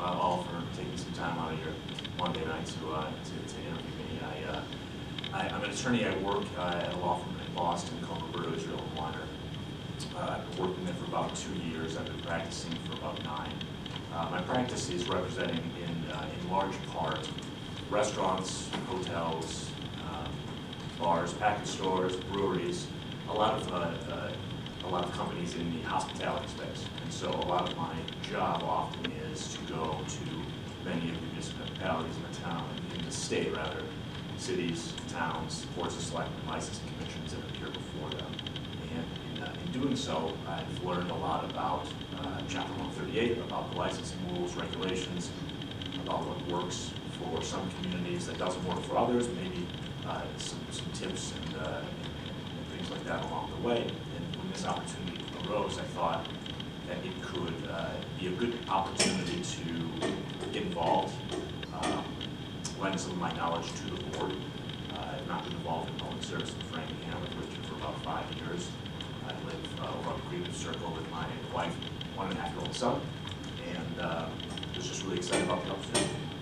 all for taking some time out of your Monday night to interview me. I'm an attorney. I work at a law firm in Boston called Roberto Israel & Weiner. I've been working there for about 2 years. I've been practicing for about 9. My practice is representing in large part restaurants, hotels, bars, package stores, breweries, a lot of companies in the hospitality space. And so a lot of my job often is to go to many of the municipalities in the town, in the state rather, cities, towns, boards of selectmen, licensing commissions, and appear before them. And in doing so, I've learned a lot about Chapter 138, about the licensing rules, regulations, about what works for some communities that doesn't work for others, maybe some tips and things like that along the way. And when this opportunity arose, I thought that it could be a good opportunity to get involved, lend some of my knowledge to the board. I've not been involved in public service in Framingham. I've lived here for about 5 years. I live over on Greenwich Circle with my wife, 1.5-year-old son, and was just really excited about the opportunity.